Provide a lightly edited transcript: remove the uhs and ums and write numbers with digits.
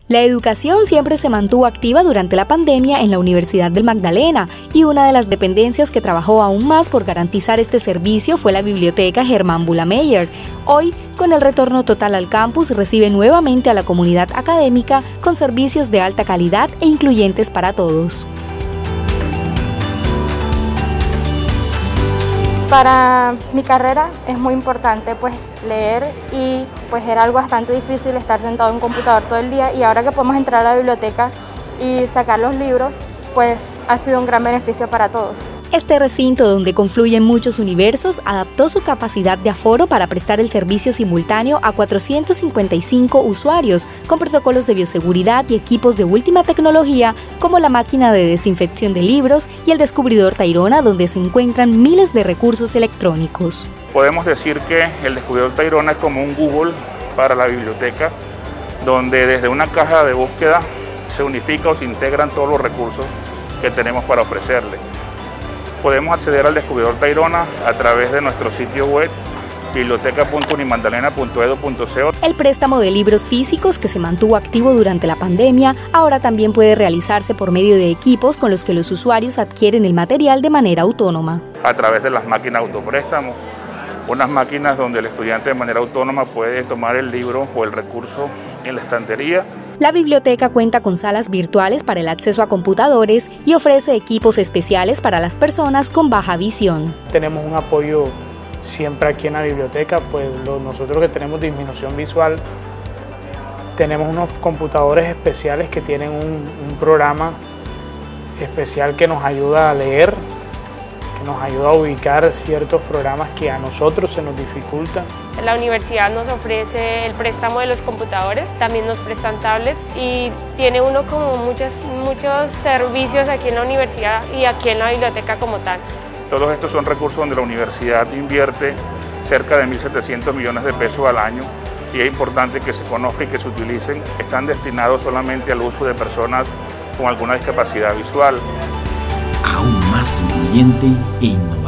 La educación siempre se mantuvo activa durante la pandemia en la Universidad del Magdalena y una de las dependencias que trabajó aún más por garantizar este servicio fue la Biblioteca Germán Bulameyer. Hoy, con el retorno total al campus, recibe nuevamente a la comunidad académica con servicios de alta calidad e incluyentes para todos. Para mi carrera es muy importante leer y era algo bastante difícil estar sentado en un computador todo el día, y ahora que podemos entrar a la biblioteca y sacar los libros, ha sido un gran beneficio para todos. Este recinto, donde confluyen muchos universos, adaptó su capacidad de aforo para prestar el servicio simultáneo a 455 usuarios, con protocolos de bioseguridad y equipos de última tecnología, como la máquina de desinfección de libros y el descubridor Tayrona, donde se encuentran miles de recursos electrónicos. Podemos decir que el descubridor Tayrona es como un Google para la biblioteca, donde desde una caja de búsqueda se unifica o se integran todos los recursos que tenemos para ofrecerle. Podemos acceder al descubridor Tayrona a través de nuestro sitio web biblioteca.unimagdalena.edu.co. El préstamo de libros físicos, que se mantuvo activo durante la pandemia, ahora también puede realizarse por medio de equipos con los que los usuarios adquieren el material de manera autónoma. A través de las máquinas autopréstamo, unas máquinas donde el estudiante de manera autónoma puede tomar el libro o el recurso en la estantería. La biblioteca cuenta con salas virtuales para el acceso a computadores y ofrece equipos especiales para las personas con baja visión. Tenemos un apoyo siempre aquí en la biblioteca, nosotros que tenemos disminución visual, tenemos unos computadores especiales que tienen un programa especial que nos ayuda a leer, que nos ayuda a ubicar ciertos programas que a nosotros se nos dificultan. La universidad nos ofrece el préstamo de los computadores, también nos prestan tablets y tiene uno como muchos servicios aquí en la universidad y aquí en la biblioteca como tal. Todos estos son recursos donde la universidad invierte cerca de 1.700 millones de pesos al año, y es importante que se conozca y que se utilicen. Están destinados solamente al uso de personas con alguna discapacidad visual. Aún más incluyente e innovador.